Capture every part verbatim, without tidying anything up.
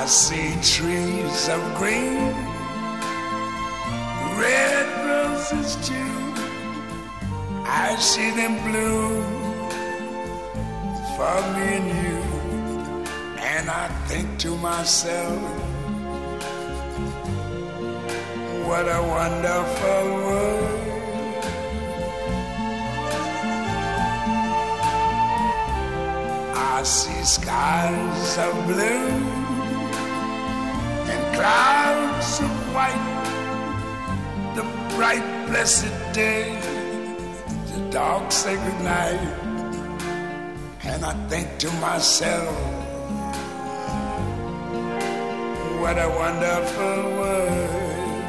I see trees of green, red roses too. I see them bloom for me and you. And I think to myself, what a wonderful world. I see skies of blue and clouds of white, the bright blessed day, the dark sacred night. And I think to myself, what a wonderful world.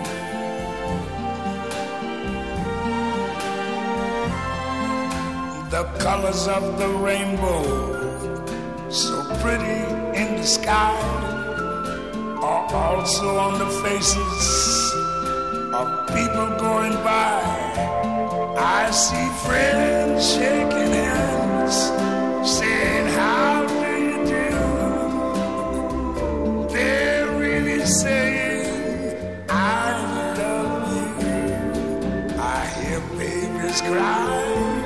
The colors of the rainbow, so pretty in the sky, are also on the faces of people going by. I see friends shaking hands, saying, how do you do? They're really saying, I love you. I hear babies cry,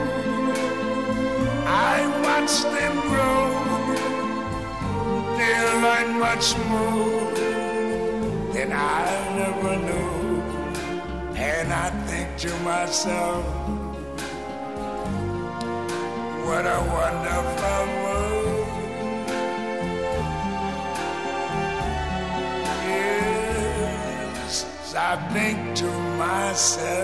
I watch them grow. They learn much more than I never knew. And I think to myself, what a wonderful world. Yes, I think to myself,